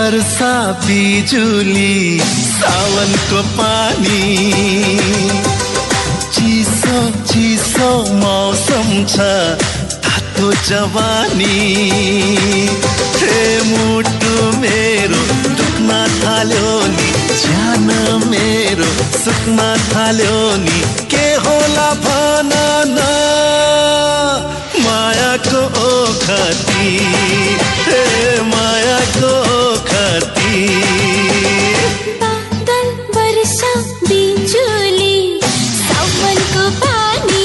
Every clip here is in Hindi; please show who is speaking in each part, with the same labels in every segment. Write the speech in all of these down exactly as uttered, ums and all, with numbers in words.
Speaker 1: वर्षा बिजुली सावन को पानी, चिसो चिसो मौसम छ तातो जवानी। हे मुटु मेरो दुख्न थाल्यो नि, ज्यान मेरो सुक्न थाल्यो नि, के होला भन न मायाको ओखती, हे मायाको ओखती।
Speaker 2: बादल वर्षा बिजुली सावनको पानी,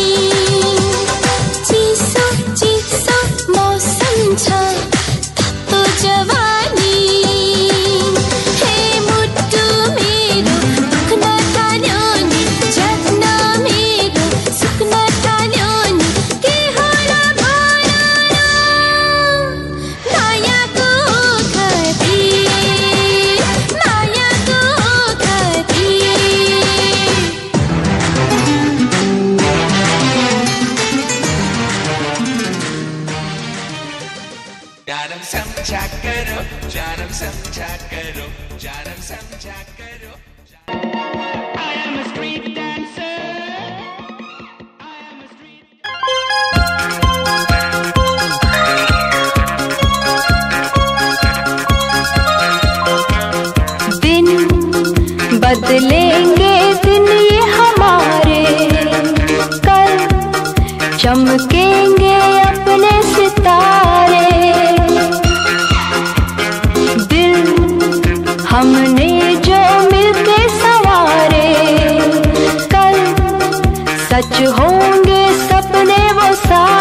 Speaker 2: चिसो चिसो मौसम छ तातो जवानी। हे मुटु मेरो दुख्न थाल्यो नि, ज्यान मेरो सुक्न थाल्यो नि, के होला भन न मायाको ओखती, मायाको ओखती।
Speaker 3: जानम समझा करो, जानम समझा करो, जानम समझा करो। I am a street dancer. I am a street
Speaker 2: दिन बदलेंगे दिन ये हमारे, कल चमकेंगे अपने सितारे। दिल हमने जो मिलके संवारे, कल सच होंगे सपने वो सारे।